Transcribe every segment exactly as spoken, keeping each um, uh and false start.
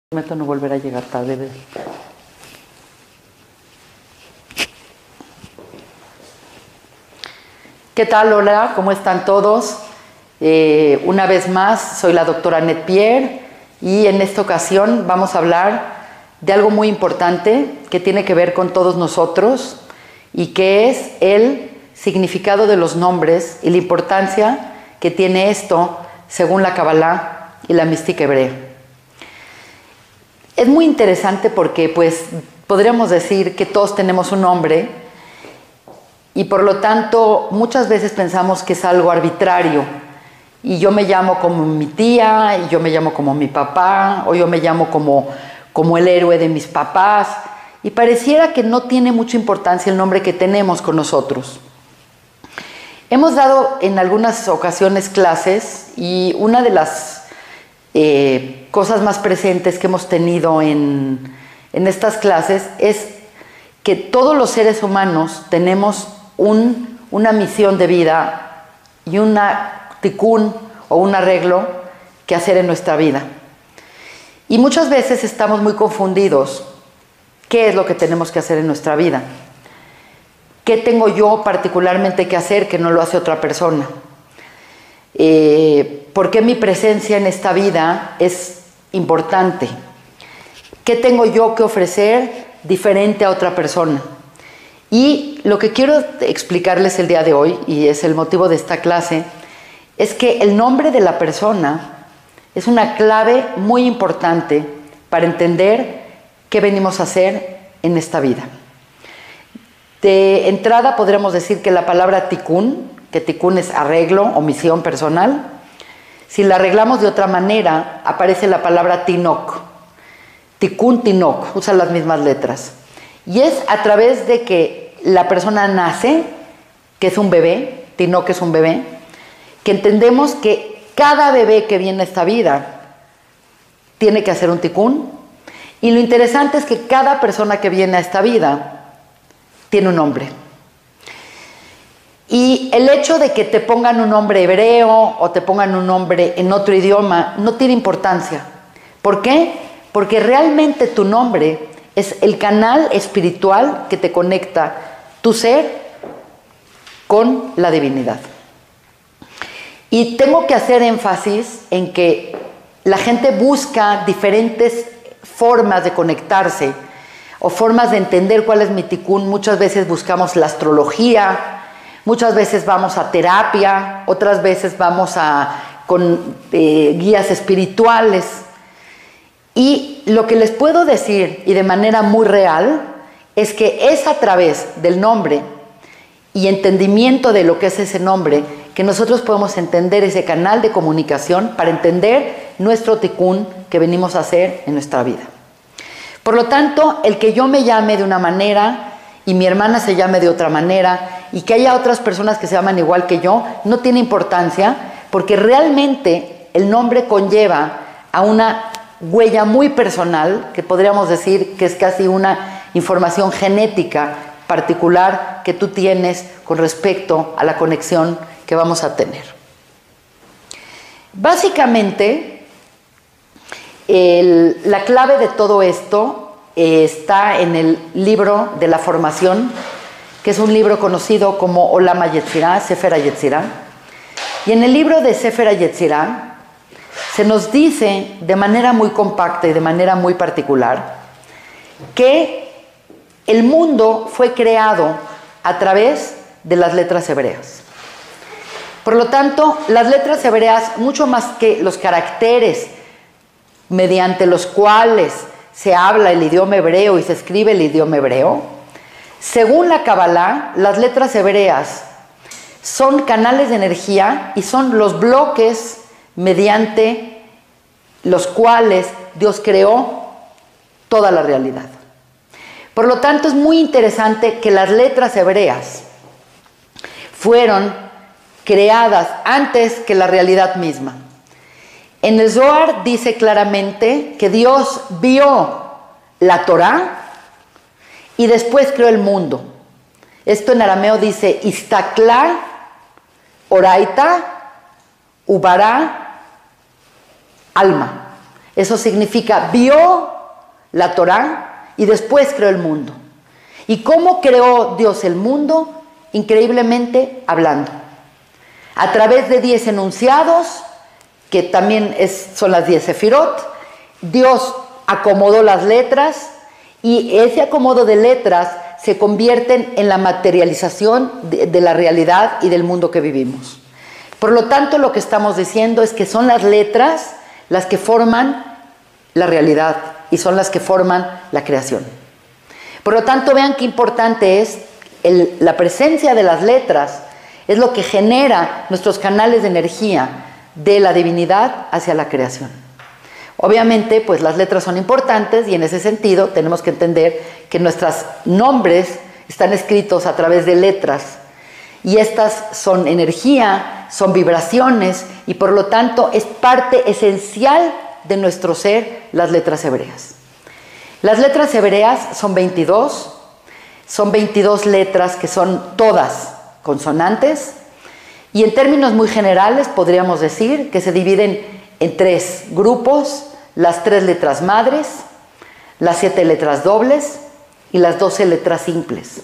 Prometo no volver a llegar tarde. ¿Ves? ¿Qué tal? Hola, ¿cómo están todos? Eh, una vez más, soy la doctora Annette Pierre y en esta ocasión vamos a hablar de algo muy importante que tiene que ver con todos nosotros y que es el significado de los nombres y la importancia que tiene esto según la Kabbalah y la mística hebrea. Es muy interesante porque pues podríamos decir que todos tenemos un nombre y por lo tanto muchas veces pensamos que es algo arbitrario y yo me llamo como mi tía, y yo me llamo como mi papá, o yo me llamo como, como el héroe de mis papás, y pareciera que no tiene mucha importancia el nombre que tenemos con nosotros. Hemos dado en algunas ocasiones clases y una de las eh, cosas más presentes que hemos tenido en, en estas clases es que todos los seres humanos tenemos un, una misión de vida y una tikkun o un arreglo que hacer en nuestra vida. Y muchas veces estamos muy confundidos. ¿Qué es lo que tenemos que hacer en nuestra vida? ¿Qué tengo yo particularmente que hacer que no lo hace otra persona? Eh, ¿Por qué mi presencia en esta vida es importante? ¿Qué tengo yo que ofrecer diferente a otra persona? Y lo que quiero explicarles el día de hoy, y es el motivo de esta clase, es que el nombre de la persona es una clave muy importante para entender qué venimos a hacer en esta vida. De entrada podríamos decir que la palabra tikkun, que tikkun es arreglo o misión personal, si la arreglamos de otra manera, aparece la palabra tinok. Tikkun, tinok, usan las mismas letras. Y es a través de que la persona nace, que es un bebé, tinok es un bebé, que entendemos que cada bebé que viene a esta vida tiene que hacer un tikkun. Y lo interesante es que cada persona que viene a esta vida tiene un nombre. Y el hecho de que te pongan un nombre hebreo o te pongan un nombre en otro idioma no tiene importancia. ¿Por qué? Porque realmente tu nombre es el canal espiritual que te conecta tu ser con la divinidad. Y tengo que hacer énfasis en que la gente busca diferentes formas de conectarse o formas de entender cuál es mi tikkun. Muchas veces buscamos la astrología, muchas veces vamos a terapia, otras veces vamos a, con eh, guías espirituales. Y lo que les puedo decir, y de manera muy real, es que es a través del nombre y entendimiento de lo que es ese nombre que nosotros podemos entender ese canal de comunicación para entender nuestro tikkun que venimos a hacer en nuestra vida. Por lo tanto, el que yo me llame de una manera y mi hermana se llame de otra manera y que haya otras personas que se llaman igual que yo, no tiene importancia porque realmente el nombre conlleva a una huella muy personal, que podríamos decir que es casi una información genética particular que tú tienes con respecto a la conexión que vamos a tener. Básicamente, el, la clave de todo esto eh, está en el libro de la formación, que es un libro conocido como Olam HaYetzirah, Sefer HaYetzirah. Y en el libro de Sefer HaYetzirah se nos dice de manera muy compacta y de manera muy particular que el mundo fue creado a través de las letras hebreas. Por lo tanto, las letras hebreas, mucho más que los caracteres mediante los cuales se habla el idioma hebreo y se escribe el idioma hebreo, según la Kabbalah, las letras hebreas son canales de energía y son los bloques mediante los cuales Dios creó toda la realidad. Por lo tanto, es muy interesante que las letras hebreas fueron creadas antes que la realidad misma. En el Zohar dice claramente que Dios vio la Torá y después creó el mundo. Esto en arameo dice Istakla, Oraita, Ubará, Alma. Eso significa, vio la Torá y después creó el mundo. ¿Y cómo creó Dios el mundo? Increíblemente hablando. A través de diez enunciados, que también es, son las diez sefirot, Dios acomodó las letras y ese acomodo de letras se convierten en la materialización de, de la realidad y del mundo que vivimos. Por lo tanto, lo que estamos diciendo es que son las letras las que forman la realidad y son las que forman la creación. Por lo tanto, vean qué importante es el, la presencia de las letras, es lo que genera nuestros canales de energía de la divinidad hacia la creación. Obviamente, pues las letras son importantes y en ese sentido tenemos que entender que nuestros nombres están escritos a través de letras y estas son energía, son vibraciones y por lo tanto es parte esencial de nuestro ser las letras hebreas. Las letras hebreas son veintidós, son veintidós letras que son todas consonantes y en términos muy generales podríamos decir que se dividen en tres grupos: las tres letras madres, las siete letras dobles y las doce letras simples.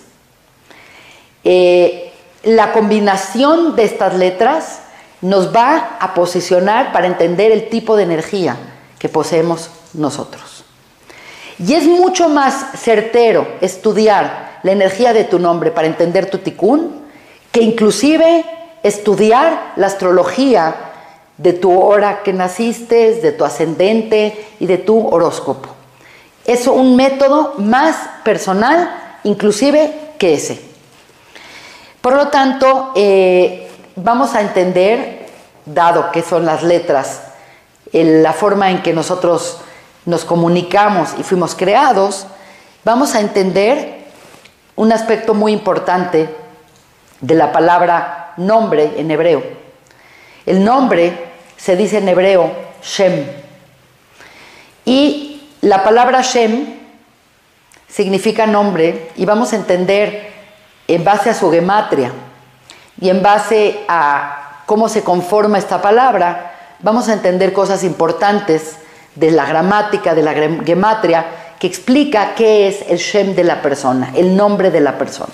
Eh, la combinación de estas letras nos va a posicionar para entender el tipo de energía que poseemos nosotros. Y es mucho más certero estudiar la energía de tu nombre para entender tu tikkun que inclusive estudiar la astrología de tu hora que naciste, de tu ascendente y de tu horóscopo. Es un método más personal, inclusive, que ese. Por lo tanto, eh, vamos a entender, dado que son las letras, el, la forma en que nosotros nos comunicamos y fuimos creados, vamos a entender un aspecto muy importante de la palabra nombre en hebreo. El nombre se dice en hebreo Shem. Y la palabra Shem significa nombre y vamos a entender en base a su gematria y en base a cómo se conforma esta palabra, vamos a entender cosas importantes de la gramática, de la gematria, que explica qué es el Shem de la persona, el nombre de la persona.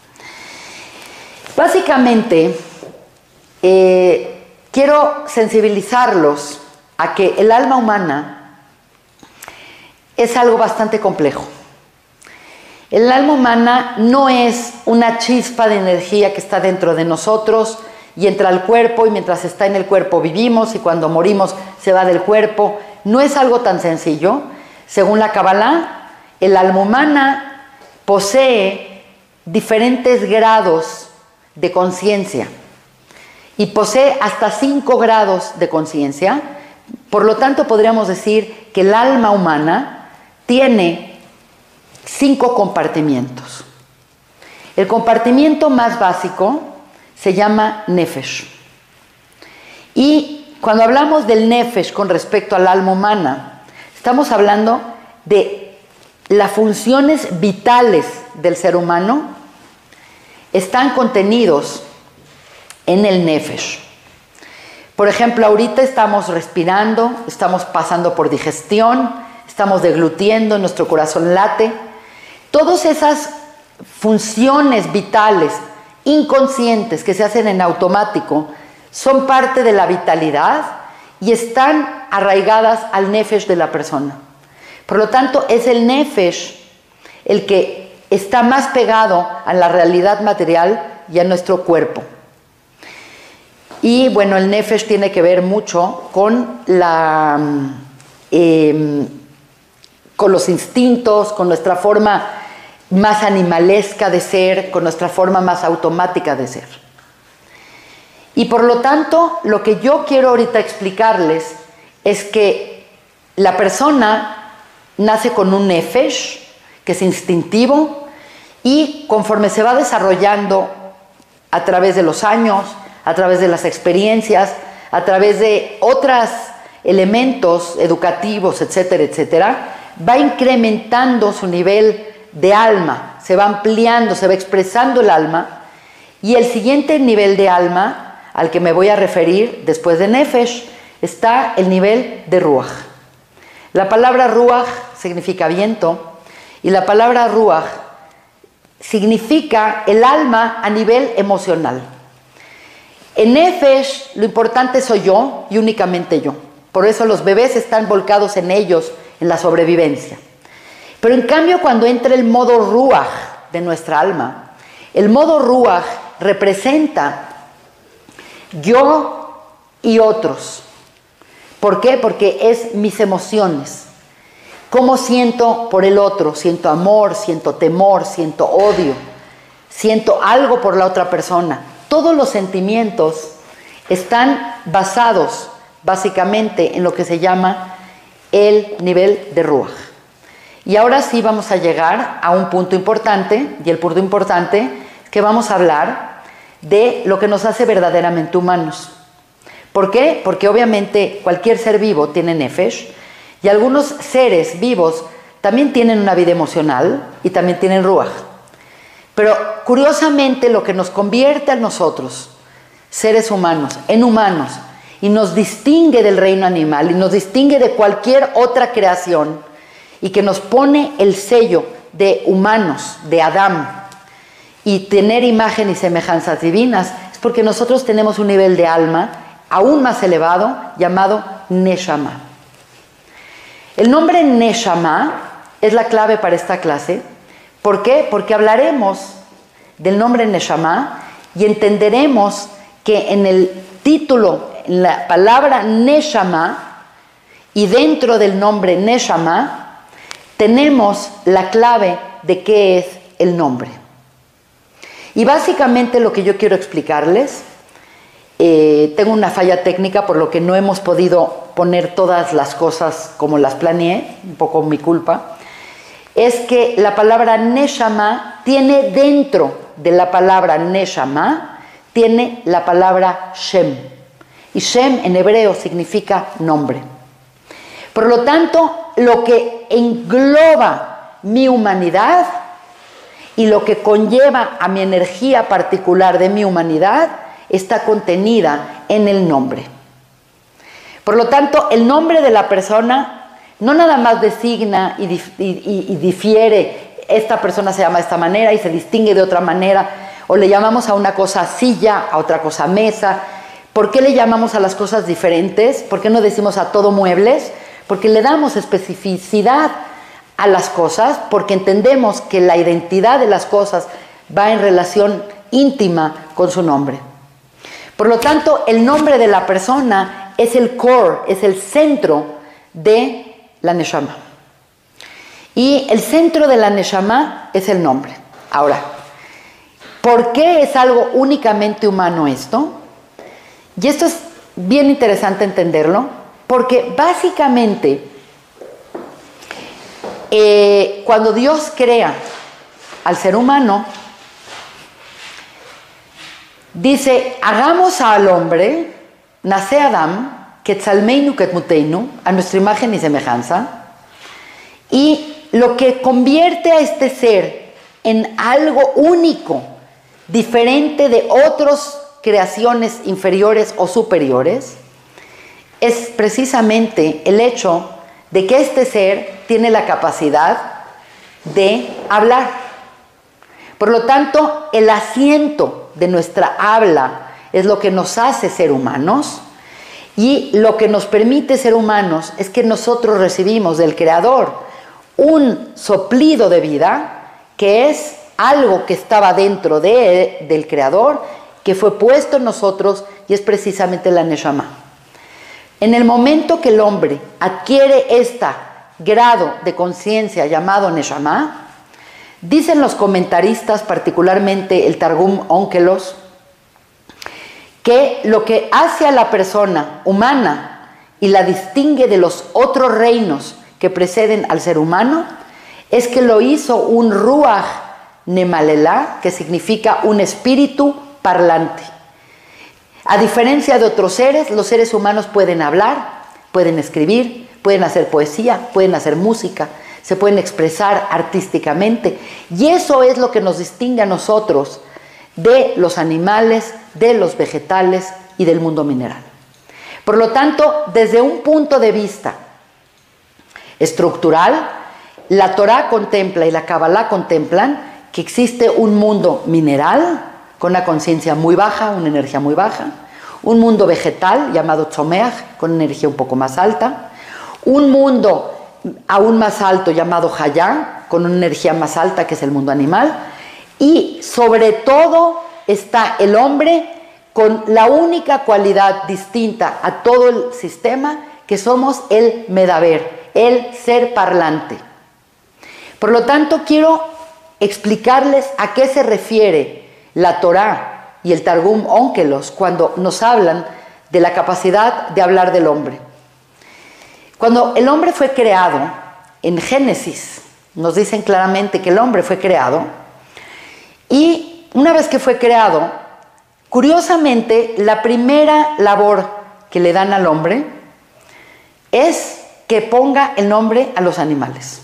Básicamente, eh, quiero sensibilizarlos a que el alma humana es algo bastante complejo. El alma humana no es una chispa de energía que está dentro de nosotros y entra al cuerpo y mientras está en el cuerpo vivimos y cuando morimos se va del cuerpo. No es algo tan sencillo. Según la Kabbalah, el alma humana posee diferentes grados de conciencia. Y posee hasta cinco grados de conciencia. Por lo tanto, podríamos decir que el alma humana tiene cinco compartimientos. El compartimiento más básico se llama Nefesh. Y cuando hablamos del Nefesh con respecto al alma humana, estamos hablando de las funciones vitales del ser humano están contenidos en el Nefesh. Por ejemplo, ahorita estamos respirando, estamos pasando por digestión, estamos deglutiendo, nuestro corazón late. Todas esas funciones vitales, inconscientes, que se hacen en automático, son parte de la vitalidad y están arraigadas al Nefesh de la persona. Por lo tanto, es el Nefesh el que está más pegado a la realidad material y a nuestro cuerpo. Y bueno, el Nefesh tiene que ver mucho con, la, eh, con los instintos, con nuestra forma más animalesca de ser, con nuestra forma más automática de ser. Y por lo tanto, lo que yo quiero ahorita explicarles es que la persona nace con un Nefesh, que es instintivo, y conforme se va desarrollando a través de los años, a través de las experiencias, a través de otros elementos educativos, etcétera, etcétera, va incrementando su nivel de alma, se va ampliando, se va expresando el alma, y el siguiente nivel de alma al que me voy a referir después de Nefesh está el nivel de Ruach. La palabra ruaj significa viento y la palabra ruaj significa el alma a nivel emocional. En Nefesh lo importante soy yo y únicamente yo. Por eso los bebés están volcados en ellos, en la sobrevivencia. Pero en cambio cuando entra el modo ruaj de nuestra alma, el modo ruaj representa yo y otros. ¿Por qué? Porque es mis emociones. ¿Cómo siento por el otro? Siento amor, siento temor, siento odio, siento algo por la otra persona. Todos los sentimientos están basados básicamente en lo que se llama el nivel de ruaj. Y ahora sí vamos a llegar a un punto importante, y el punto importante es que vamos a hablar de lo que nos hace verdaderamente humanos. ¿Por qué? Porque obviamente cualquier ser vivo tiene nefesh, y algunos seres vivos también tienen una vida emocional y también tienen ruaj. Pero curiosamente lo que nos convierte a nosotros, seres humanos, en humanos, y nos distingue del reino animal, y nos distingue de cualquier otra creación, y que nos pone el sello de humanos, de Adán, y tener imagen y semejanzas divinas, es porque nosotros tenemos un nivel de alma aún más elevado, llamado Neshama. El nombre Neshama es la clave para esta clase. ¿Por qué? Porque hablaremos del nombre Neshama y entenderemos que en el título, en la palabra Neshama y dentro del nombre Neshama, tenemos la clave de qué es el nombre. Y básicamente lo que yo quiero explicarles, eh, tengo una falla técnica por lo que no hemos podido poner todas las cosas como las planeé, un poco mi culpa, es que la palabra Neshama tiene dentro de la palabra Neshama, tiene la palabra Shem. Y Shem en hebreo significa nombre. Por lo tanto, lo que engloba mi humanidad y lo que conlleva a mi energía particular de mi humanidad está contenida en el nombre. Por lo tanto, el nombre de la persona no nada más designa y, dif y, y difiere, esta persona se llama de esta manera y se distingue de otra manera, o le llamamos a una cosa silla, a otra cosa mesa. ¿Por qué le llamamos a las cosas diferentes? ¿Por qué no decimos a todo muebles? Porque le damos especificidad a las cosas, porque entendemos que la identidad de las cosas va en relación íntima con su nombre. Por lo tanto, el nombre de la persona es el core, es el centro de la Neshama. Y el centro de la Neshama es el nombre. Ahora, ¿por qué es algo únicamente humano esto? Y esto es bien interesante entenderlo, porque básicamente eh, cuando Dios crea al ser humano, dice, hagamos al hombre, nace Adam, Ketzalmeinu Ketmuteinu, a nuestra imagen y semejanza, y lo que convierte a este ser en algo único, diferente de otras creaciones inferiores o superiores, es precisamente el hecho de que este ser tiene la capacidad de hablar. Por lo tanto, el asiento de nuestra habla es lo que nos hace ser humanos, y lo que nos permite ser humanos es que nosotros recibimos del Creador un soplido de vida, que es algo que estaba dentro de, del Creador, que fue puesto en nosotros, y es precisamente la Neshama. En el momento que el hombre adquiere este grado de conciencia llamado Neshama, dicen los comentaristas, particularmente el Targum Onkelos, que lo que hace a la persona humana y la distingue de los otros reinos que preceden al ser humano es que lo hizo un Ruach Nemalela, que significa un espíritu parlante. A diferencia de otros seres, los seres humanos pueden hablar, pueden escribir, pueden hacer poesía, pueden hacer música, se pueden expresar artísticamente, y eso es lo que nos distingue a nosotros de los animales, de los vegetales y del mundo mineral. Por lo tanto, desde un punto de vista estructural, la Torá contempla y la Kabbalah contemplan que existe un mundo mineral con una conciencia muy baja, una energía muy baja, un mundo vegetal llamado Tzomeach con energía un poco más alta, un mundo aún más alto llamado Hayá con una energía más alta que es el mundo animal, y sobre todo está el hombre con la única cualidad distinta a todo el sistema, que somos el medaber, el ser parlante. Por lo tanto, quiero explicarles a qué se refiere la Torá y el Targum Onkelos cuando nos hablan de la capacidad de hablar del hombre. Cuando el hombre fue creado, en Génesis, nos dicen claramente que el hombre fue creado, y una vez que fue creado, curiosamente, la primera labor que le dan al hombre es que ponga el nombre a los animales.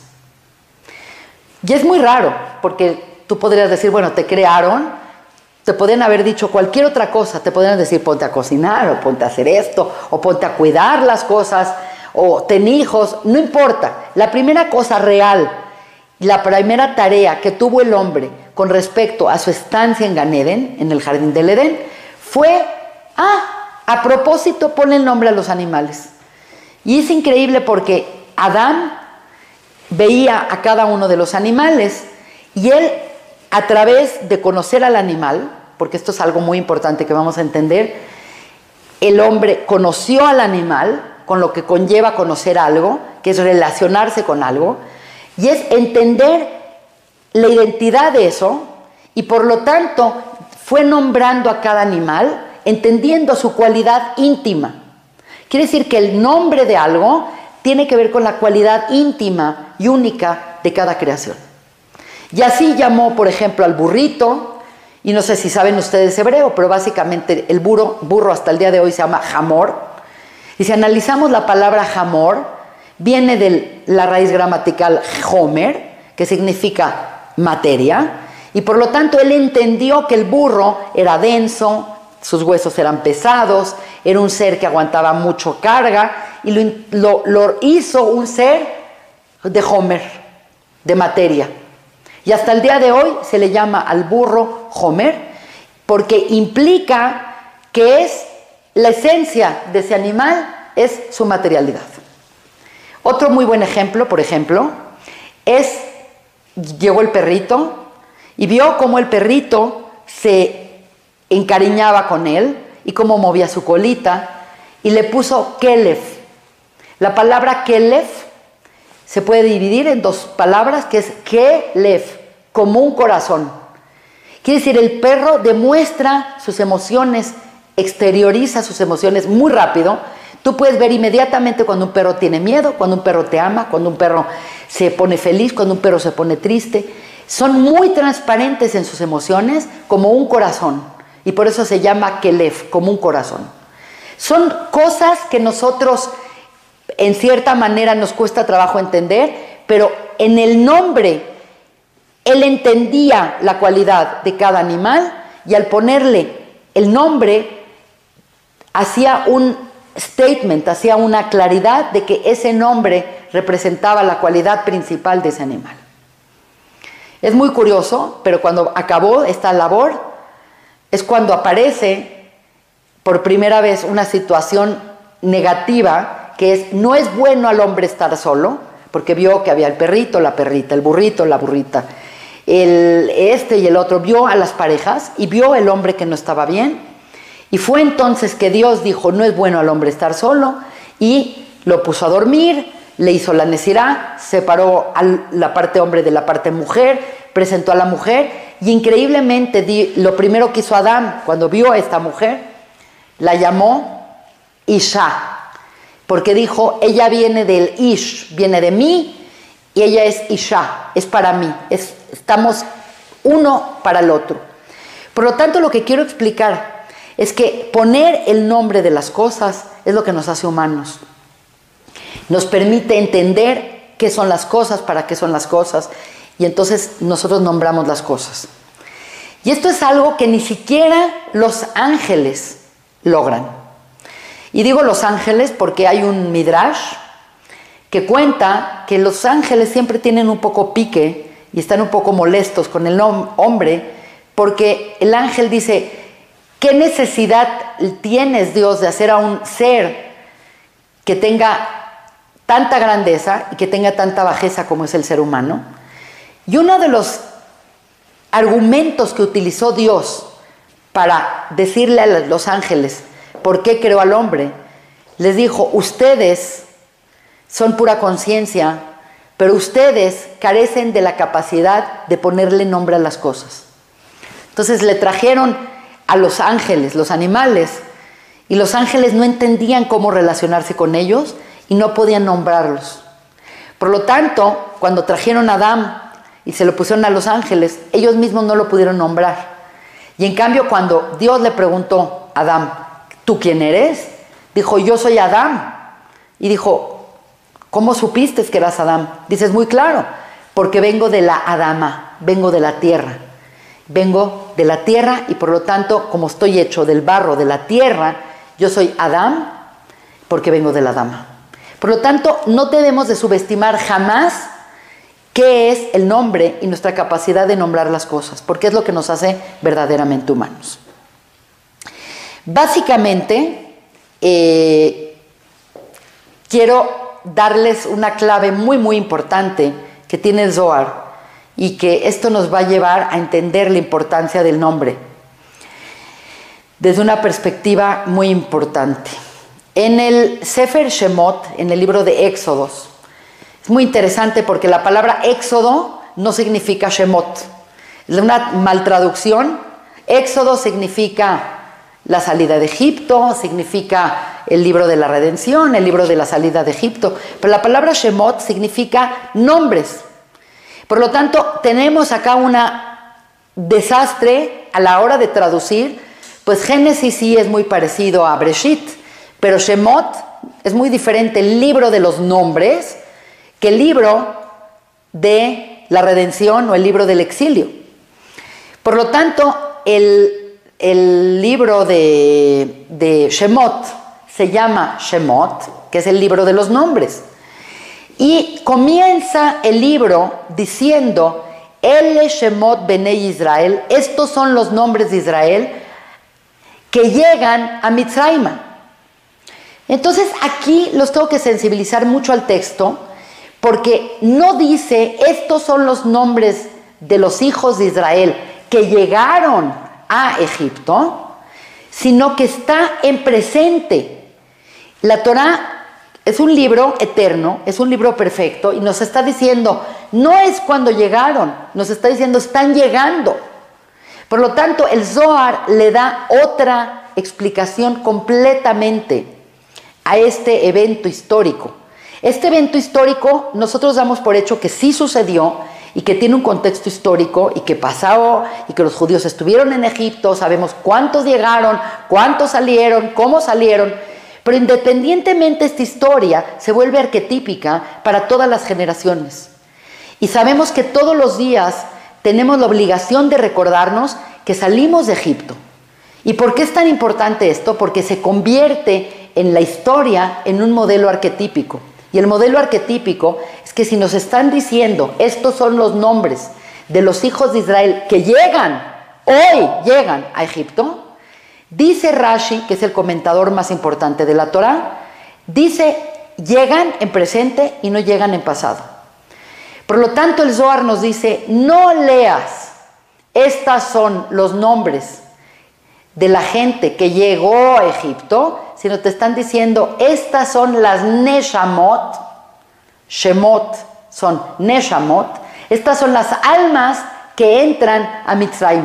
Y es muy raro, porque tú podrías decir, bueno, te crearon, te podrían haber dicho cualquier otra cosa, te podrían decir ponte a cocinar, o ponte a hacer esto, o ponte a cuidar las cosas, o ten hijos, no importa. La primera cosa real, la primera tarea que tuvo el hombre con respecto a su estancia en Gan Eden, en el jardín del Edén, fue, ah, a propósito, ponle el nombre a los animales. Y es increíble porque Adán veía a cada uno de los animales y él, a través de conocer al animal, porque esto es algo muy importante que vamos a entender, el hombre conoció al animal, con lo que conlleva conocer algo, que es relacionarse con algo, y es entender la identidad de eso, y por lo tanto fue nombrando a cada animal, entendiendo su cualidad íntima. Quiere decir que el nombre de algo tiene que ver con la cualidad íntima y única de cada creación. Y así llamó, por ejemplo, al burrito, y no sé si saben ustedes hebreo, pero básicamente el burro, burro hasta el día de hoy se llama Hamor. Y si analizamos la palabra Hamor, viene de la raíz gramatical Homer, que significa materia, y por lo tanto él entendió que el burro era denso, sus huesos eran pesados, era un ser que aguantaba mucho carga, y lo, lo, lo hizo un ser de Homer, de materia. Y hasta el día de hoy se le llama al burro Homer, porque implica que es la esencia de ese animal, es su materialidad. Otro muy buen ejemplo, por ejemplo, es, llegó el perrito y vio cómo el perrito se encariñaba con él y cómo movía su colita, y le puso Kelef. La palabra Kelef se puede dividir en dos palabras, que es Kelef, como un corazón. Quiere decir, el perro demuestra sus emociones, exterioriza sus emociones muy rápido. Tú puedes ver inmediatamente cuando un perro tiene miedo, cuando un perro te ama, cuando un perro se pone feliz, cuando un perro se pone triste. Son muy transparentes en sus emociones, como un corazón. Y por eso se llama Kelef, como un corazón. Son cosas que nosotros, en cierta manera, nos cuesta trabajo entender, pero en el nombre, él entendía la cualidad de cada animal, y al ponerle el nombre, hacía un statement, hacía una claridad de que ese nombre representaba la cualidad principal de ese animal. Es muy curioso, pero cuando acabó esta labor, es cuando aparece por primera vez una situación negativa, que es, no es bueno al hombre estar solo, porque vio que había el perrito, la perrita, el burrito, la burrita, el este y el otro, vio a las parejas y vio el hombre que no estaba bien, y fue entonces que Dios dijo, no es bueno al hombre estar solo, y lo puso a dormir, le hizo la Nezirá, separó a la parte hombre de la parte mujer, presentó a la mujer, y increíblemente di, lo primero que hizo Adán cuando vio a esta mujer, la llamó Isha, porque dijo, ella viene del Ish, viene de mí, y ella es Isha, es para mí, es, estamos uno para el otro. Por lo tanto, lo que quiero explicar es que poner el nombre de las cosas es lo que nos hace humanos. Nos permite entender qué son las cosas, para qué son las cosas, y entonces nosotros nombramos las cosas. Y esto es algo que ni siquiera los ángeles logran. Y digo los ángeles porque hay un midrash que cuenta que los ángeles siempre tienen un poco pique y están un poco molestos con el hombre, porque el ángel dice, ¿qué necesidad tienes, Dios, de hacer a un ser que tenga tanta grandeza y que tenga tanta bajeza como es el ser humano? Y uno de los argumentos que utilizó Dios para decirle a los ángeles por qué creó al hombre, les dijo, ustedes son pura conciencia, pero ustedes carecen de la capacidad de ponerle nombre a las cosas. Entonces le trajeron a los ángeles, los animales, y los ángeles no entendían cómo relacionarse con ellos y no podían nombrarlos. Por lo tanto, cuando trajeron a Adán y se lo pusieron a los ángeles, ellos mismos no lo pudieron nombrar. Y en cambio, cuando Dios le preguntó a Adán, ¿tú quién eres? Dijo, yo soy Adán. Y dijo, ¿cómo supiste que eras Adán? Dices, muy claro, porque vengo de la Adama, vengo de la tierra. Vengo de la tierra y por lo tanto, como estoy hecho del barro de la tierra, yo soy Adán porque vengo de la Adama. Por lo tanto, no debemos de subestimar jamás qué es el nombre y nuestra capacidad de nombrar las cosas, porque es lo que nos hace verdaderamente humanos. Básicamente, eh, quiero darles una clave muy, muy importante que tiene el Zohar y que esto nos va a llevar a entender la importancia del nombre desde una perspectiva muy importante. En el Sefer Shemot, en el libro de Éxodos, es muy interesante porque la palabra éxodo no significa Shemot. Es una maltraducción. Éxodo significa la salida de Egipto, significa el libro de la redención, el libro de la salida de Egipto. Pero la palabra Shemot significa nombres. Por lo tanto, tenemos acá un desastre a la hora de traducir. Pues Génesis sí es muy parecido a Breshit, pero Shemot es muy diferente, el libro de los nombres, que el libro de la redención o el libro del exilio. Por lo tanto, el, el libro de, de Shemot se llama Shemot, que es el libro de los nombres. Y comienza el libro diciendo, Ele Shemot Benei Israel, estos son los nombres de Israel que llegan a Mitzrayim. Entonces aquí los tengo que sensibilizar mucho al texto, porque no dice, estos son los nombres de los hijos de Israel que llegaron a Egipto, sino que está en presente. La Torá es un libro eterno, es un libro perfecto, y nos está diciendo, no es cuando llegaron, nos está diciendo, están llegando. Por lo tanto, el Zohar le da otra explicación completamente a este evento histórico. Este evento histórico nosotros damos por hecho que sí sucedió y que tiene un contexto histórico y que pasó y que los judíos estuvieron en Egipto, sabemos cuántos llegaron, cuántos salieron, cómo salieron, pero independientemente esta historia se vuelve arquetípica para todas las generaciones. Y sabemos que todos los días tenemos la obligación de recordarnos que salimos de Egipto. ¿Y por qué es tan importante esto? Porque se convierte en la historia en un modelo arquetípico. Y el modelo arquetípico es que si nos están diciendo, estos son los nombres de los hijos de Israel que llegan, hoy llegan a Egipto, dice Rashi, que es el comentador más importante de la Torá, dice, llegan en presente y no llegan en pasado. Por lo tanto, el Zohar nos dice, no leas, estos son los nombres de la gente que llegó a Egipto, sino te están diciendo, estas son las Neshamot, Shemot son Neshamot, estas son las almas que entran a Mitzrayim.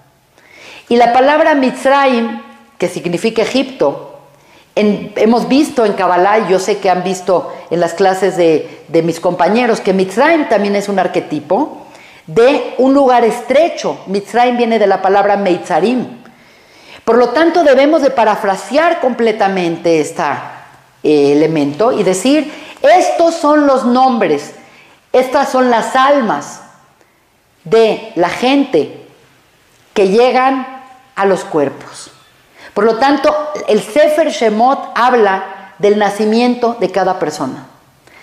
Y la palabra Mitzrayim, que significa Egipto, en, hemos visto en Kabbalah, y yo sé que han visto en las clases de, de mis compañeros, que Mitzrayim también es un arquetipo de un lugar estrecho. Mitzrayim viene de la palabra Meitzarim. Por lo tanto, debemos de parafrasear completamente este eh, elemento y decir, estos son los nombres, estas son las almas de la gente que llegan a los cuerpos. Por lo tanto, el Sefer Shemot habla del nacimiento de cada persona.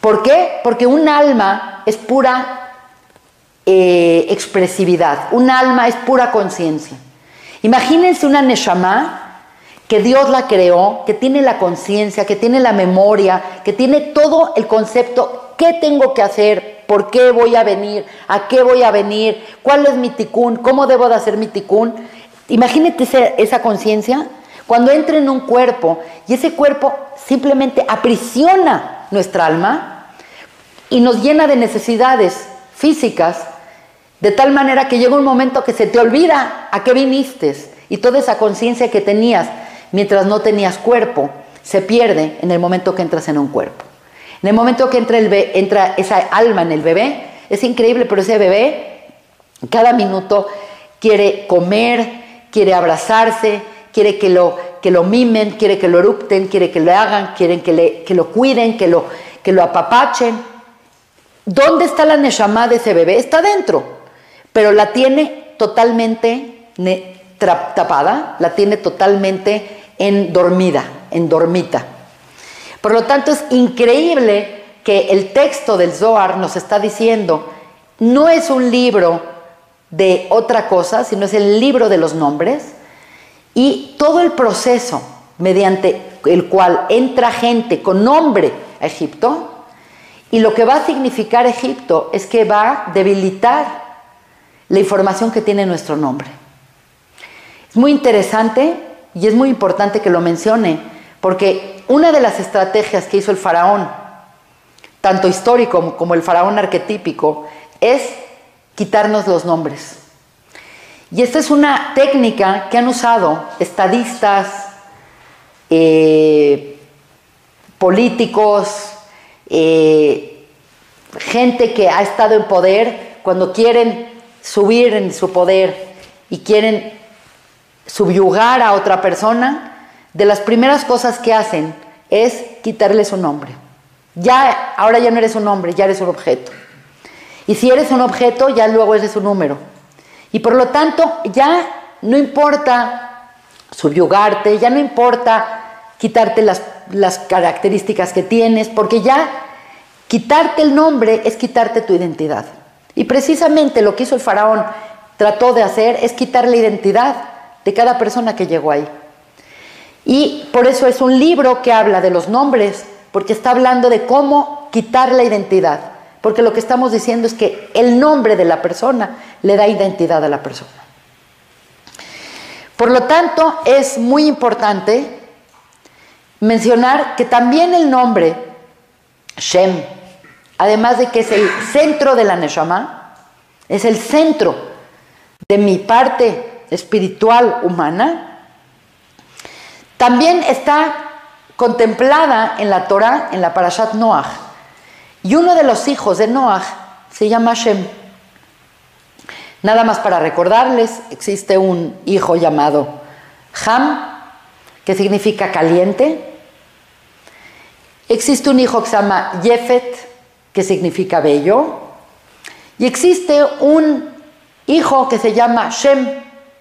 ¿Por qué? Porque un alma es pura eh, expresividad, un alma es pura conciencia. Imagínense una neshama que Dios la creó, que tiene la conciencia, que tiene la memoria, que tiene todo el concepto, qué tengo que hacer, por qué voy a venir, a qué voy a venir, cuál es mi tikkun, cómo debo de hacer mi tikkun. Imagínate esa, esa conciencia cuando entra en un cuerpo y ese cuerpo simplemente aprisiona nuestra alma y nos llena de necesidades físicas, de tal manera que llega un momento que se te olvida a qué viniste y toda esa conciencia que tenías mientras no tenías cuerpo se pierde en el momento que entras en un cuerpo. En el momento que entra, el be- entra esa alma en el bebé, es increíble, pero ese bebé cada minuto quiere comer, quiere abrazarse, quiere que lo, que lo mimen, quiere que lo erupten, quiere que lo hagan, quieren que, le, que lo cuiden, que lo, que lo apapachen. ¿Dónde está la neshama de ese bebé? Está dentro, pero la tiene totalmente ne- tra- tapada, la tiene totalmente en dormida, en dormita. Por lo tanto, es increíble que el texto del Zohar nos está diciendo, no es un libro de otra cosa, sino es el libro de los nombres, y todo el proceso mediante el cual entra gente con nombre a Egipto, y lo que va a significar Egipto es que va a debilitar la información que tiene nuestro nombre. Es muy interesante y es muy importante que lo mencione, porque una de las estrategias que hizo el faraón, tanto histórico como, como el faraón arquetípico, es quitarnos los nombres. Y esta es una técnica que han usado estadistas, eh, políticos, eh, gente que ha estado en poder, cuando quieren subir en su poder y quieren subyugar a otra persona, de las primeras cosas que hacen es quitarle su nombre. Ya, ahora ya no eres un hombre, ya eres un objeto. Y si eres un objeto, ya luego eres un número. Y por lo tanto, ya no importa subyugarte, ya no importa quitarte las, las características que tienes, porque ya quitarte el nombre es quitarte tu identidad. Y precisamente lo que hizo el faraón, trató de hacer, es quitar la identidad de cada persona que llegó ahí. Y por eso es un libro que habla de los nombres, porque está hablando de cómo quitar la identidad. Porque lo que estamos diciendo es que el nombre de la persona le da identidad a la persona. Por lo tanto, es muy importante mencionar que también el nombre Shem, además de que es el centro de la Neshama, es el centro de mi parte espiritual humana, también está contemplada en la Torah, en la Parashat Noach. Y uno de los hijos de Noach se llama Shem. Nada más para recordarles, existe un hijo llamado Ham, que significa caliente. Existe un hijo que se llama Yefet, que significa bello. Y existe un hijo que se llama Shem.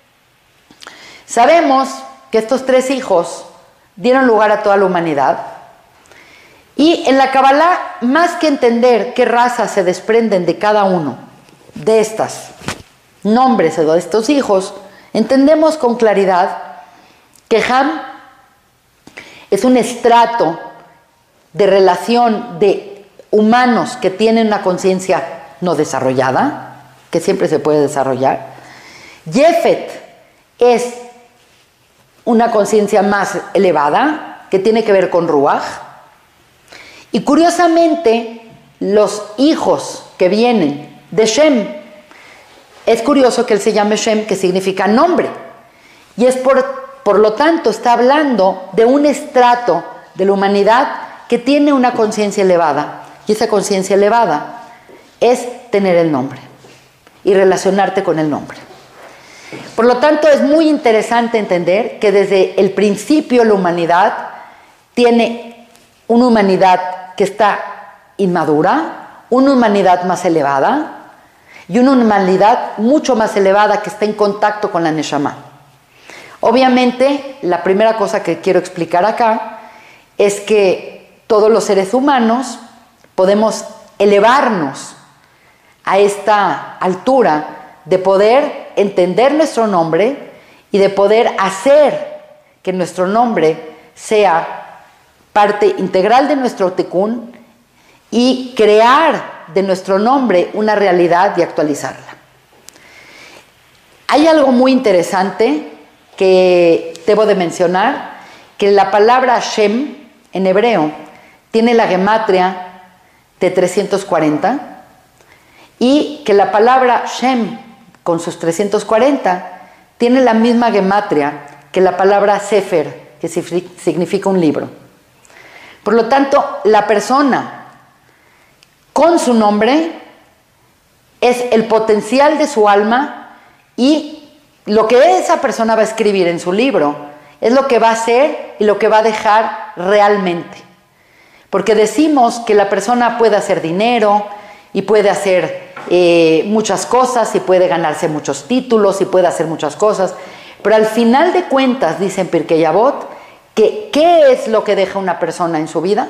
Sabemos que estos tres hijos dieron lugar a toda la humanidad. Y en la Kabbalah, más que entender qué razas se desprenden de cada uno de estas nombres o de estos hijos, entendemos con claridad que Ham es un estrato de relación de humanos que tienen una conciencia no desarrollada, que siempre se puede desarrollar. Yefet es una conciencia más elevada, que tiene que ver con Ruach. Y curiosamente, los hijos que vienen de Shem, es curioso que él se llame Shem, que significa nombre. Y es por, por lo tanto, está hablando de un estrato de la humanidad que tiene una conciencia elevada. Y esa conciencia elevada es tener el nombre y relacionarte con el nombre. Por lo tanto, es muy interesante entender que desde el principio la humanidad tiene una humanidad que está inmadura, una humanidad más elevada y una humanidad mucho más elevada que está en contacto con la Neshama. Obviamente, la primera cosa que quiero explicar acá es que todos los seres humanos podemos elevarnos a esta altura de poder entender nuestro nombre y de poder hacer que nuestro nombre sea parte integral de nuestro tikkun y crear de nuestro nombre una realidad y actualizarla. Hay algo muy interesante que debo de mencionar, que la palabra Shem en hebreo tiene la gematria de trescientos cuarenta y que la palabra Shem con sus trescientos cuarenta tiene la misma gematria que la palabra Sefer, que significa un libro. Por lo tanto, la persona con su nombre es el potencial de su alma y lo que esa persona va a escribir en su libro es lo que va a hacer y lo que va a dejar realmente. Porque decimos que la persona puede hacer dinero y puede hacer eh, muchas cosas y puede ganarse muchos títulos y puede hacer muchas cosas, pero al final de cuentas, dicen Pirkei Avot, que ¿qué es lo que deja una persona en su vida?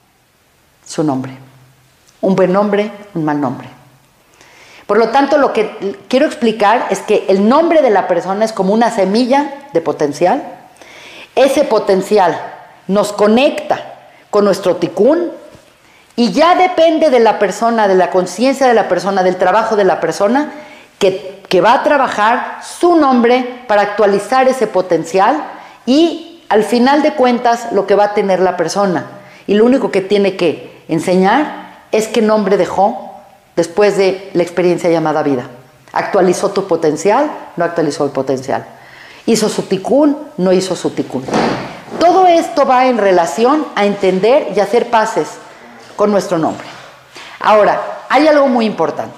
Su nombre. Un buen nombre, un mal nombre. Por lo tanto, lo que quiero explicar es que el nombre de la persona es como una semilla de potencial. Ese potencial nos conecta con nuestro tikkun y ya depende de la persona, de la conciencia de la persona, del trabajo de la persona, que, que va a trabajar su nombre para actualizar ese potencial y al final de cuentas lo que va a tener la persona. Y lo único que tiene que enseñar es qué nombre dejó después de la experiencia llamada vida. Actualizó tu potencial, no actualizó el potencial. Hizo su tikkun, no hizo su tikkun. Todo esto va en relación a entender y hacer paces con nuestro nombre. Ahora, hay algo muy importante.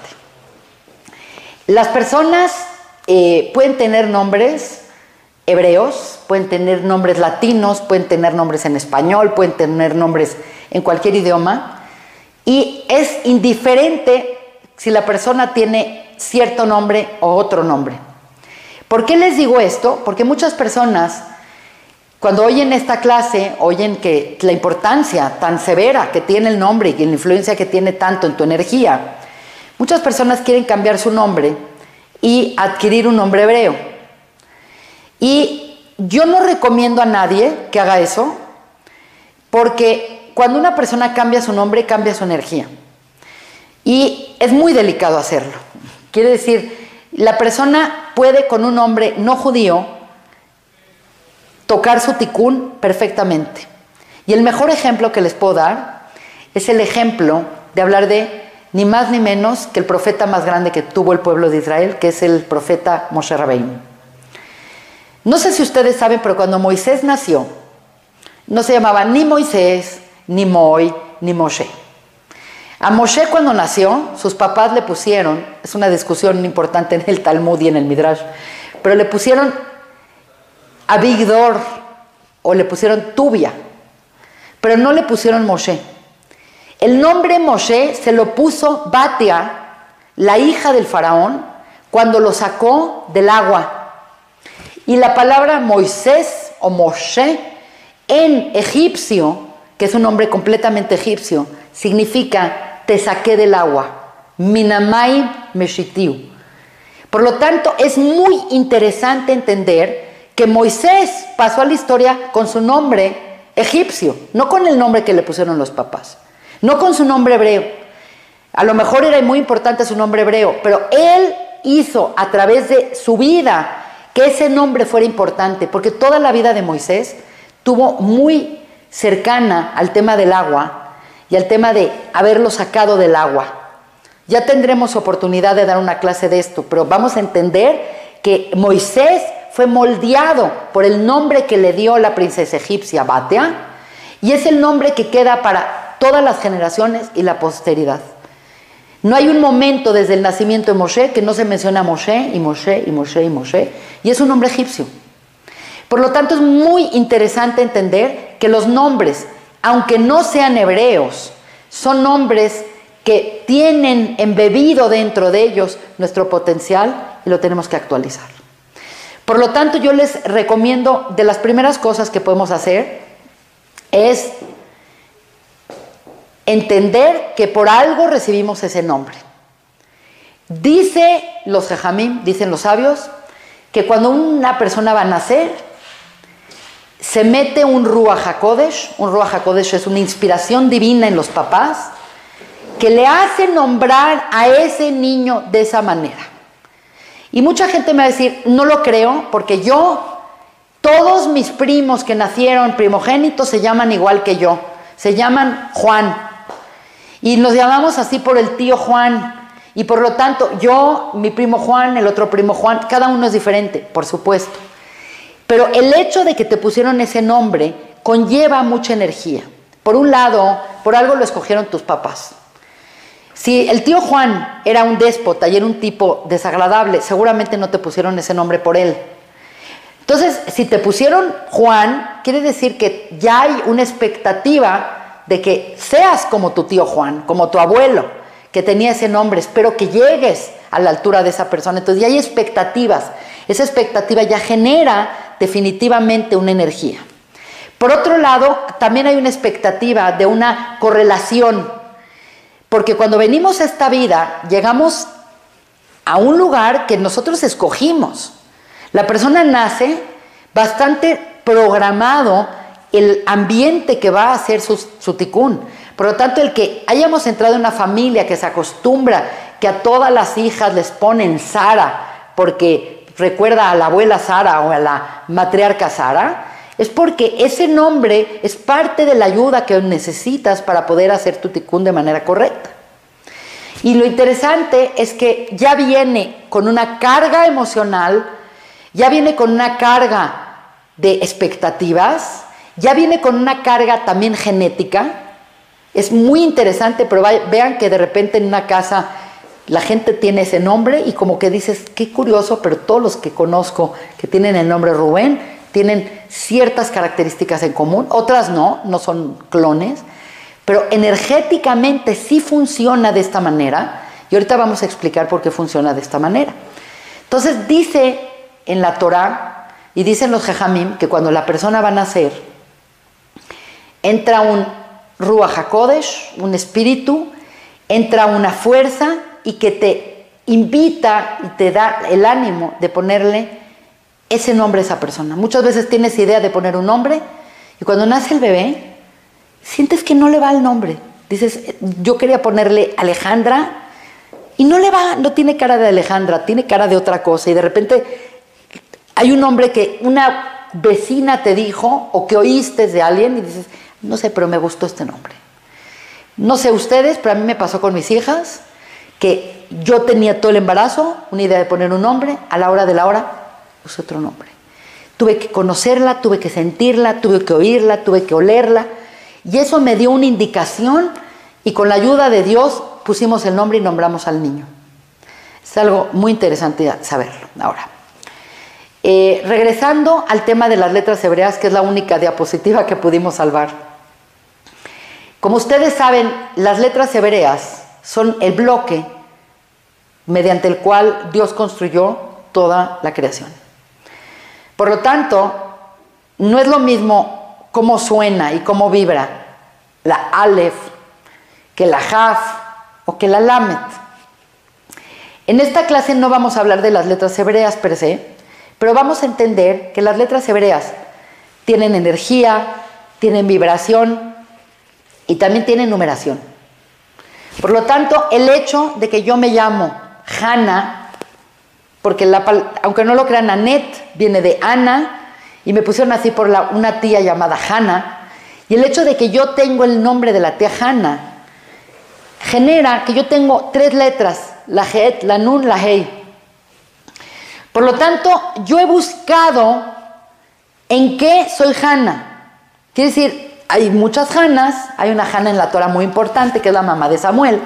Las personas eh, pueden tener nombres hebreos, pueden tener nombres latinos, pueden tener nombres en español, pueden tener nombres en cualquier idioma. Y es indiferente si la persona tiene cierto nombre o otro nombre. ¿Por qué les digo esto? Porque muchas personas, cuando oyen esta clase, oyen que la importancia tan severa que tiene el nombre y la influencia que tiene tanto en tu energía, muchas personas quieren cambiar su nombre y adquirir un nombre hebreo. Y yo no recomiendo a nadie que haga eso, porque cuando una persona cambia su nombre, cambia su energía. Y es muy delicado hacerlo. Quiere decir, la persona puede con un nombre no judío tocar su tikkun perfectamente. Y el mejor ejemplo que les puedo dar es el ejemplo de hablar de ni más ni menos que el profeta más grande que tuvo el pueblo de Israel, que es el profeta Moshe Rabbeinu. No sé si ustedes saben, pero cuando Moisés nació, no se llamaba ni Moisés, ni Moy, ni Moshe. A Moshe cuando nació, sus papás le pusieron, es una discusión importante en el Talmud y en el Midrash, pero le pusieron Abigdor o le pusieron Tubia, pero no le pusieron Moshe. El nombre Moshe se lo puso Batia, la hija del faraón, cuando lo sacó del agua. Y la palabra Moisés o Moshe en egipcio, que es un nombre completamente egipcio, significa te saqué del agua. Minamai meshitiu. Por lo tanto, es muy interesante entender que Moisés pasó a la historia con su nombre egipcio, no con el nombre que le pusieron los papás, no con su nombre hebreo. A lo mejor era muy importante su nombre hebreo, pero él hizo a través de su vida que ese nombre fuera importante, porque toda la vida de Moisés tuvo muy cercana al tema del agua y al tema de haberlo sacado del agua. Ya tendremos oportunidad de dar una clase de esto, pero vamos a entender que Moisés fue moldeado por el nombre que le dio la princesa egipcia Batia, y es el nombre que queda para todas las generaciones y la posteridad. No hay un momento desde el nacimiento de Moshe que no se menciona Moshe y Moshe y Moshe y Moshe, y es un nombre egipcio. Por lo tanto, es muy interesante entender que los nombres, aunque no sean hebreos, son nombres que tienen embebido dentro de ellos nuestro potencial y lo tenemos que actualizar. Por lo tanto, yo les recomiendo, de las primeras cosas que podemos hacer es entender que por algo recibimos ese nombre. Dice los jajamim, dicen los sabios, que cuando una persona va a nacer, se mete un Ruach HaKodesh. Un Ruach HaKodesh es una inspiración divina en los papás, que le hace nombrar a ese niño de esa manera. Y mucha gente me va a decir, no lo creo, porque yo, todos mis primos que nacieron primogénitos se llaman igual que yo, se llaman Juan, y nos llamamos así por el tío Juan, y por lo tanto, yo, mi primo Juan, el otro primo Juan, cada uno es diferente, por supuesto. Pero el hecho de que te pusieron ese nombre conlleva mucha energía. Por un lado, por algo lo escogieron tus papás. Si el tío Juan era un déspota y era un tipo desagradable, seguramente no te pusieron ese nombre por él. Entonces, si te pusieron Juan, quiere decir que ya hay una expectativa de que seas como tu tío Juan, como tu abuelo, que tenía ese nombre. Espero que llegues a la altura de esa persona. Entonces ya hay expectativas. Esa expectativa ya genera definitivamente una energía. Por otro lado, también hay una expectativa de una correlación. Porque cuando venimos a esta vida, llegamos a un lugar que nosotros escogimos. La persona nace bastante programado el ambiente que va a hacer su, su tikkun. Por lo tanto, el que hayamos entrado en una familia que se acostumbra que a todas las hijas les ponen Sara, porque recuerda a la abuela Sara o a la matriarca Sara, es porque ese nombre es parte de la ayuda que necesitas para poder hacer tu tikkun de manera correcta. Y lo interesante es que ya viene con una carga emocional, ya viene con una carga de expectativas, ya viene con una carga también genética. Es muy interesante, pero vean que de repente en una casa la gente tiene ese nombre y como que dices, qué curioso, pero todos los que conozco que tienen el nombre Rubén tienen ciertas características en común, otras no, no son clones, pero energéticamente sí funciona de esta manera y ahorita vamos a explicar por qué funciona de esta manera. Entonces dice en la Torah y dicen los jajamim que cuando la persona va a nacer, entra un Ruach HaKodesh, un espíritu, entra una fuerza y que te invita y te da el ánimo de ponerle ese nombre a esa persona. Muchas veces tienes idea de poner un nombre y cuando nace el bebé, sientes que no le va el nombre. Dices, yo quería ponerle Alejandra y no le va, no tiene cara de Alejandra, tiene cara de otra cosa y de repente hay un nombre que una vecina te dijo o que oíste de alguien y dices, no sé, pero me gustó este nombre. No sé ustedes, pero a mí me pasó con mis hijas, que yo tenía todo el embarazo, una idea de poner un nombre, a la hora de la hora, puse otro nombre. Tuve que conocerla, tuve que sentirla, tuve que oírla, tuve que olerla, y eso me dio una indicación, y con la ayuda de Dios pusimos el nombre y nombramos al niño. Es algo muy interesante saberlo. Ahora, eh, regresando al tema de las letras hebreas, que es la única diapositiva que pudimos salvar. Como ustedes saben, las letras hebreas son el bloque mediante el cual Dios construyó toda la creación. Por lo tanto, no es lo mismo cómo suena y cómo vibra la Aleph que la Jaf o que la Lamet. En esta clase no vamos a hablar de las letras hebreas per se, pero vamos a entender que las letras hebreas tienen energía, tienen vibración y también tienen numeración. Por lo tanto, el hecho de que yo me llamo Hannah, porque la, aunque no lo crean, Anet viene de Ana y me pusieron así por la, una tía llamada Hannah, y el hecho de que yo tengo el nombre de la tía Hannah genera que yo tengo tres letras, la Het, la Nun, la Hei. Por lo tanto, yo he buscado en qué soy Hannah. Quiere decir, hay muchas Hannas, hay una Hannah en la Torah muy importante que es la mamá de Samuel,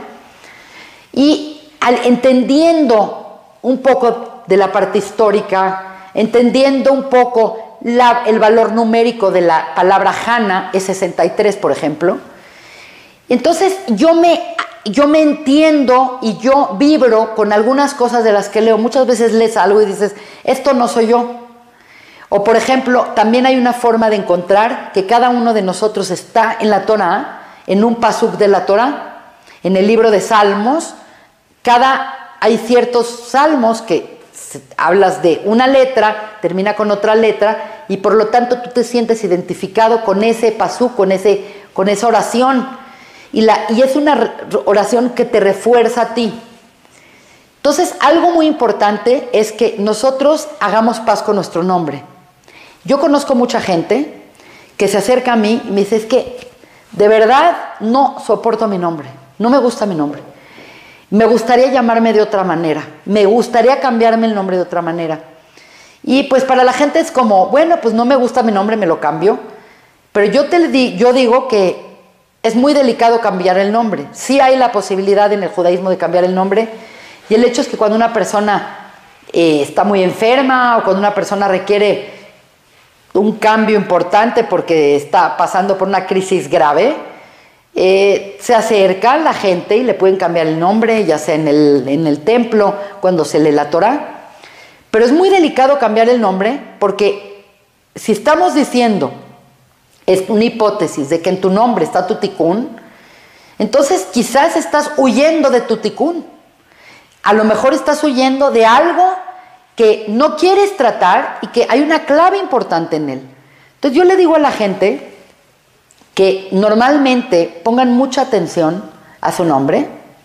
y al, entendiendo un poco de la parte histórica, entendiendo un poco la, el valor numérico de la palabra Hannah, es sesenta y tres por ejemplo, entonces yo me, yo me entiendo y yo vibro con algunas cosas de las que leo. Muchas veces lees algo y dices, esto no soy yo. O por ejemplo, también hay una forma de encontrar que cada uno de nosotros está en la Torah en un pasuk de la Torah, en el libro de Salmos. Cada, hay ciertos salmos que hablas de una letra, termina con otra letra, y por lo tanto tú te sientes identificado con ese pasuk, con, ese, con esa oración, y, la, y es una oración que te refuerza a ti. Entonces, algo muy importante es que nosotros hagamos paz con nuestro nombre. Yo conozco mucha gente que se acerca a mí y me dice, es que de verdad no soporto mi nombre, no me gusta mi nombre. Me gustaría llamarme de otra manera, me gustaría cambiarme el nombre de otra manera. Y pues para la gente es como, bueno, pues no me gusta mi nombre, me lo cambio. Pero yo, te di, yo digo que es muy delicado cambiar el nombre. Sí hay la posibilidad en el judaísmo de cambiar el nombre. Y el hecho es que cuando una persona eh, está muy enferma o cuando una persona requiere un cambio importante porque está pasando por una crisis grave, Eh, se acerca a la gente y le pueden cambiar el nombre, ya sea en el, en el templo, cuando se lee la Torah. Pero es muy delicado cambiar el nombre porque si estamos diciendo, es una hipótesis de que en tu nombre está tu tikkun, entonces quizás estás huyendo de tu tikkun. A lo mejor estás huyendo de algo que no quieres tratar y que hay una clave importante en él. Entonces yo le digo a la gente que normalmente pongan mucha atención a su nombre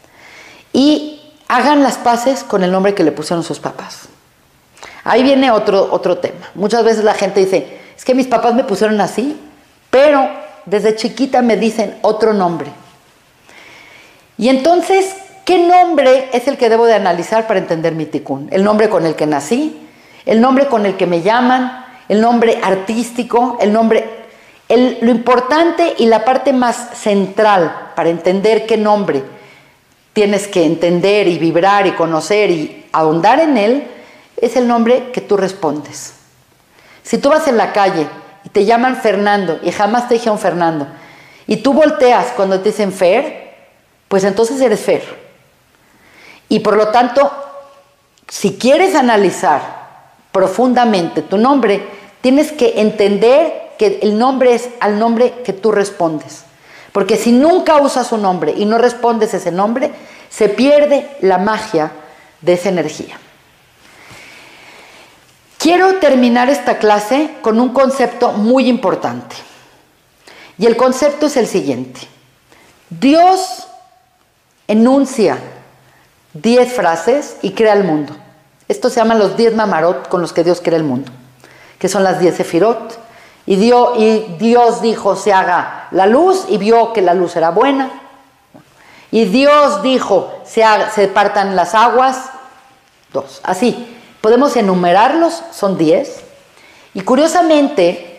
y hagan las paces con el nombre que le pusieron sus papás. Ahí viene otro, otro tema. Muchas veces la gente dice, es que mis papás me pusieron así, pero desde chiquita me dicen otro nombre. Y entonces, ¿qué nombre es el que debo de analizar para entender mi tikkun? El nombre con el que nací, el nombre con el que me llaman, el nombre artístico, el nombre... El, lo importante y la parte más central para entender qué nombre tienes que entender y vibrar y conocer y ahondar en él es el nombre que tú respondes. Si tú vas en la calle y te llaman Fernando y jamás te dijeron Fernando y tú volteas cuando te dicen Fer, pues entonces eres Fer. Y por lo tanto, si quieres analizar profundamente tu nombre, tienes que entender que el nombre es al nombre que tú respondes. Porque si nunca usas un nombre y no respondes ese nombre, se pierde la magia de esa energía. Quiero terminar esta clase con un concepto muy importante. Y el concepto es el siguiente. Dios enuncia diez frases y crea el mundo. Esto se llaman los diez mamarot con los que Dios crea el mundo, que son las diez sefirot. Y Dios, y Dios dijo, se haga la luz, y vio que la luz era buena. Y Dios dijo, se, haga, se partan las aguas. Dos. Así, podemos enumerarlos, son diez. Y curiosamente,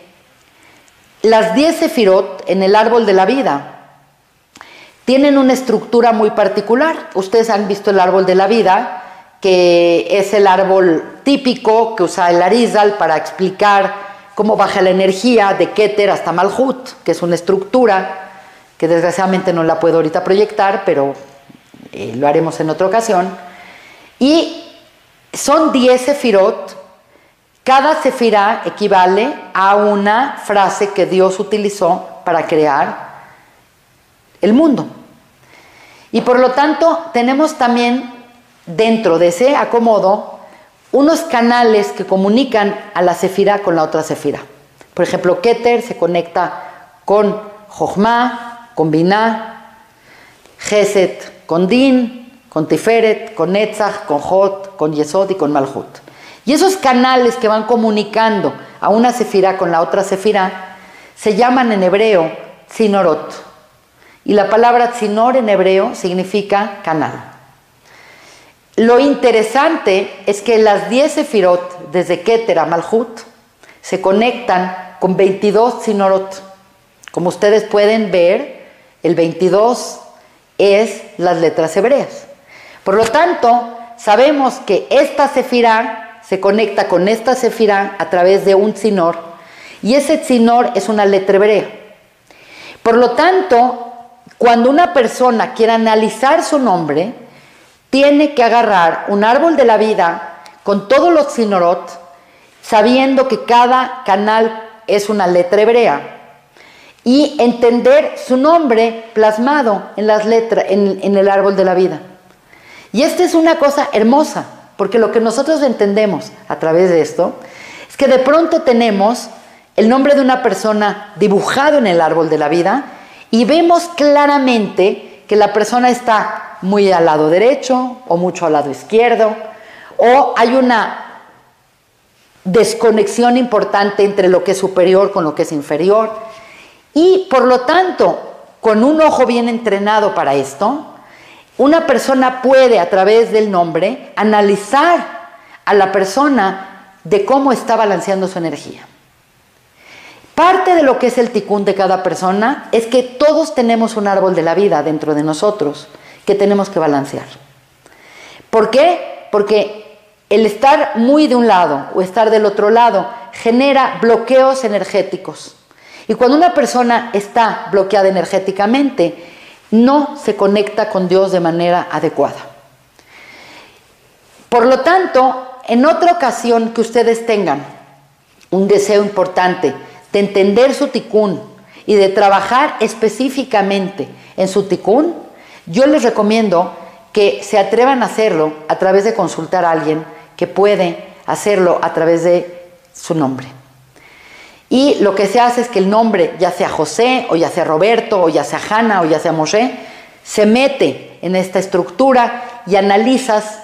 las diez sefirot en el árbol de la vida tienen una estructura muy particular. Ustedes han visto el árbol de la vida, que es el árbol típico que usa el Arizal para explicar cómo baja la energía de Keter hasta Malhut, que es una estructura que desgraciadamente no la puedo ahorita proyectar, pero eh, lo haremos en otra ocasión. Y son diez sefirot, cada sefirá equivale a una frase que Dios utilizó para crear el mundo. Y por lo tanto tenemos también dentro de ese acomodo unos canales que comunican a la sefirá con la otra sefirá. Por ejemplo, Keter se conecta con Jochma, con Binah, Geset con Din, con Tiferet, con Netzach, con Hot, con Yesod y con Malhut. Y esos canales que van comunicando a una sefirá con la otra sefirá se llaman en hebreo Tzinorot. Y la palabra Tzinor en hebreo significa canal. Lo interesante es que las diez sefirot, desde Keter a Malhut, se conectan con veintidós Tzinorot. Como ustedes pueden ver, el veintidós es las letras hebreas. Por lo tanto, sabemos que esta sefirá se conecta con esta sefirá a través de un Tzinor, y ese Tzinor es una letra hebrea. Por lo tanto, cuando una persona quiere analizar su nombre, tiene que agarrar un árbol de la vida con todos los Tzinorot, sabiendo que cada canal es una letra hebrea. y entender su nombre plasmado en las letras, en, en el árbol de la vida. Y esta es una cosa hermosa, porque lo que nosotros entendemos a través de esto es que de pronto tenemos el nombre de una persona dibujado en el árbol de la vida y vemos claramente que la persona está muy al lado derecho o mucho al lado izquierdo, o hay una desconexión importante entre lo que es superior con lo que es inferior. Y por lo tanto, con un ojo bien entrenado para esto, una persona puede a través del nombre analizar a la persona de cómo está balanceando su energía. Parte de lo que es el ticún de cada persona es que todos tenemos un árbol de la vida dentro de nosotros que tenemos que balancear. ¿Por qué? Porque el estar muy de un lado o estar del otro lado genera bloqueos energéticos. Y cuando una persona está bloqueada energéticamente, no se conecta con Dios de manera adecuada. Por lo tanto, en otra ocasión que ustedes tengan un deseo importante de entender su ticún y de trabajar específicamente en su ticún, yo les recomiendo que se atrevan a hacerlo a través de consultar a alguien que puede hacerlo a través de su nombre. Y lo que se hace es que el nombre, ya sea José, o ya sea Roberto, o ya sea Hanna, o ya sea Moshe, se mete en esta estructura y analizas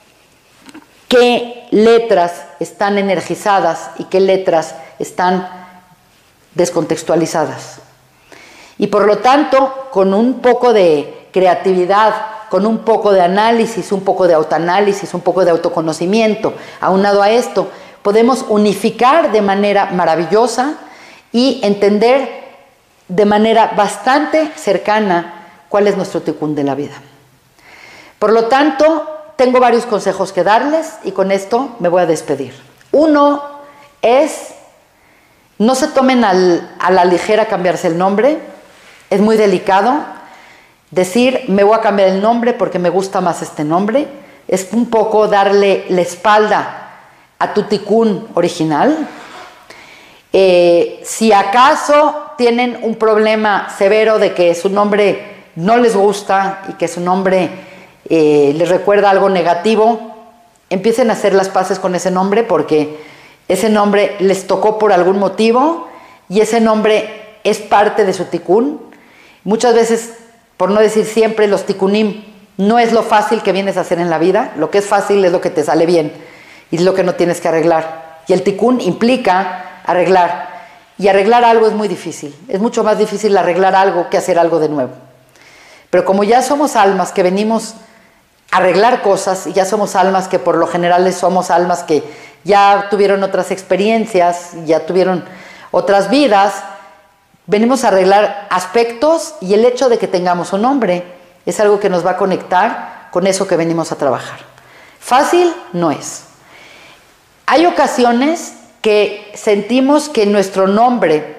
qué letras están energizadas y qué letras están descontextualizadas. Y por lo tanto, con un poco de creatividad, con un poco de análisis, un poco de autoanálisis, un poco de autoconocimiento, aunado a esto, podemos unificar de manera maravillosa y entender de manera bastante cercana cuál es nuestro ticún de la vida. Por lo tanto, tengo varios consejos que darles y con esto me voy a despedir. Uno es, no se tomen al, a la ligera cambiarse el nombre, es muy delicado. Decir, me voy a cambiar el nombre porque me gusta más este nombre, es un poco darle la espalda a tu ticún original. Eh, si acaso tienen un problema severo de que su nombre no les gusta y que su nombre eh, les recuerda algo negativo, empiecen a hacer las paces con ese nombre, porque ese nombre les tocó por algún motivo y ese nombre es parte de su ticún. Muchas veces, por no decir siempre, los ticunim no es lo fácil que vienes a hacer en la vida. Lo que es fácil es lo que te sale bien y es lo que no tienes que arreglar. Y el ticún implica arreglar. Y arreglar algo es muy difícil. Es mucho más difícil arreglar algo que hacer algo de nuevo. Pero como ya somos almas que venimos a arreglar cosas, y ya somos almas que por lo general somos almas que ya tuvieron otras experiencias, ya tuvieron otras vidas, venimos a arreglar aspectos, y el hecho de que tengamos un nombre es algo que nos va a conectar con eso que venimos a trabajar. Fácil no es. Hay ocasiones que sentimos que nuestro nombre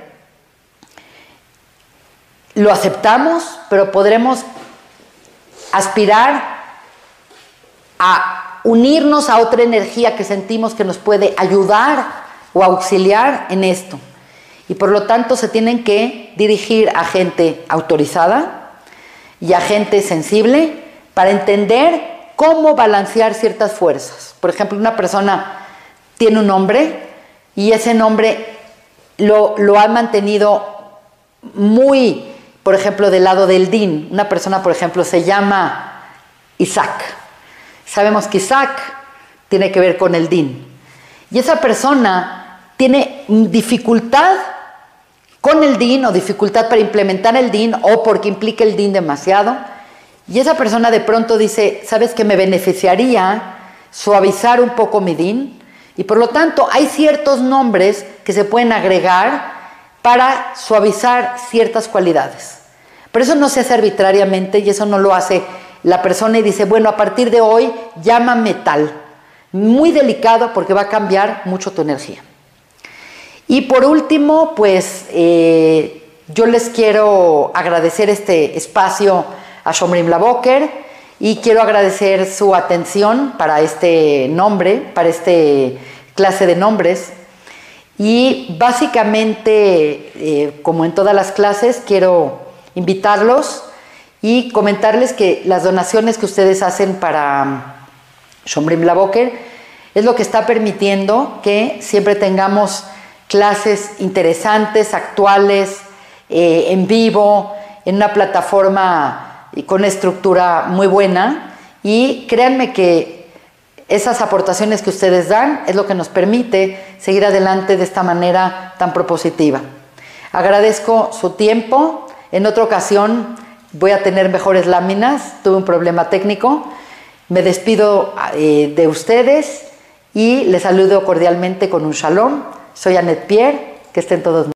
lo aceptamos, pero podremos aspirar a unirnos a otra energía que sentimos que nos puede ayudar o auxiliar en esto. Y por lo tanto se tienen que dirigir a gente autorizada y a gente sensible para entender cómo balancear ciertas fuerzas. Por ejemplo, una persona tiene un nombre y ese nombre lo, lo ha mantenido muy, por ejemplo, del lado del din. Una persona, por ejemplo, se llama Isaac. Sabemos que Isaac tiene que ver con el din. Y esa persona tiene dificultad con el din, o dificultad para implementar el din, o porque implica el din demasiado. Y esa persona de pronto dice, ¿sabes qué? Me beneficiaría suavizar un poco mi din. Y por lo tanto hay ciertos nombres que se pueden agregar para suavizar ciertas cualidades. Pero eso no se hace arbitrariamente, y eso no lo hace la persona y dice, bueno, a partir de hoy llámame tal. Muy delicado, porque va a cambiar mucho tu energía. Y por último, pues eh, yo les quiero agradecer este espacio a Shomrim Laboker, y quiero agradecer su atención para este nombre, para este clase de nombres. Y básicamente, eh, como en todas las clases, quiero invitarlos y comentarles que las donaciones que ustedes hacen para Shomrim Laboker es lo que está permitiendo que siempre tengamos clases interesantes, actuales, eh, en vivo, en una plataforma con una estructura muy buena. Y créanme que esas aportaciones que ustedes dan es lo que nos permite seguir adelante de esta manera tan propositiva. Agradezco su tiempo. En otra ocasión voy a tener mejores láminas. Tuve un problema técnico. Me despido eh, de ustedes y les saludo cordialmente con un shalom. Soy Annette Pierre. Que estén todos